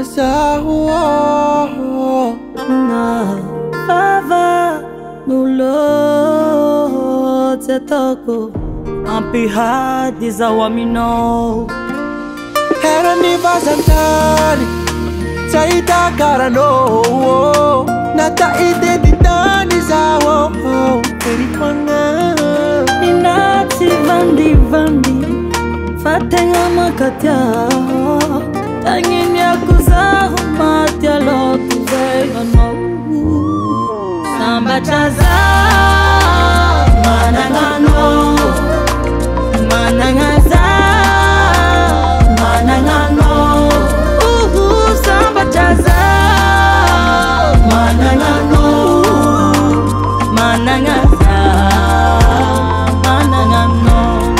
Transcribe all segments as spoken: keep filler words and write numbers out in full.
Jaza na fava nulo tetoko ampiha dizawamino Era ni vazantari Saita karano Nata identitani zawo Peripanga Inati vandi vandi Fatenga makatia Tangin ya kuzahu matia lotu vegano Sambatra manangano Manangaza Manangano Uhu Sambatra Manangano Manangaza Manangano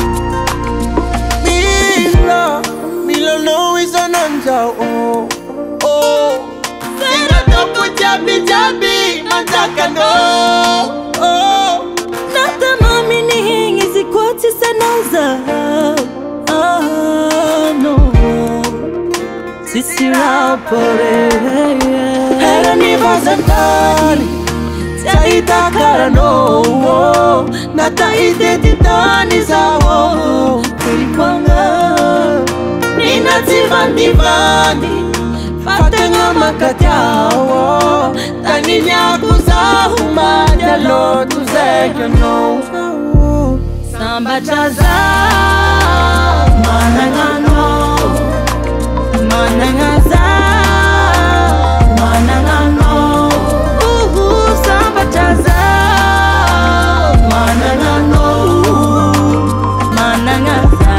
Milo Milo no is an answer oh oh Sera topo jabi jabi Nataka no oh Nata mami ni hingi zikwati sanauza Ah no Sisi rapore Era ni vazantari Saita karano Nata identitani zawo Peripanga Inati vandi vandi Fatenga makatiawo Taninya kuzahu Majalo tuzekyo no Sambatra manangano Manangaza Manangano Uhu Sambatra Manangano Manangaza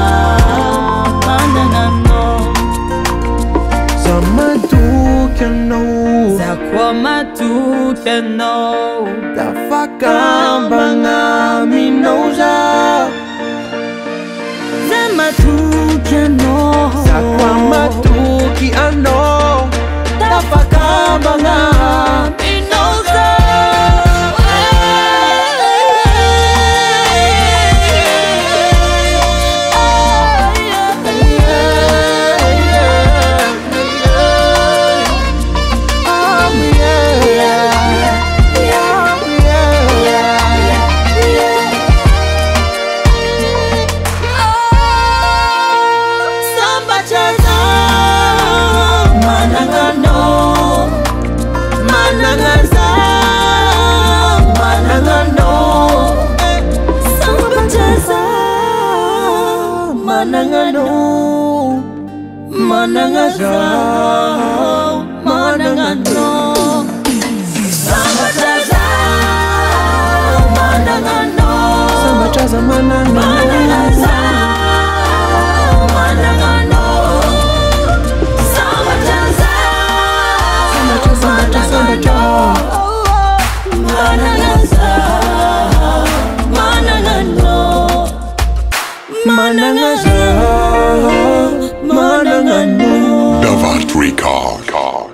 Manangano Samatu kano Zakwama tu keno Tafakambanga minoja Zamatu keno Zakwama tu ki ano Tafakambanga minoza Manangano Manangaza Manangano Sambatra Manangano Sambatra manangano Manangaza Manangano Sambatra Sambatra Sambatra Manangaza Manangano Manangaza Manangano DavaltRecord.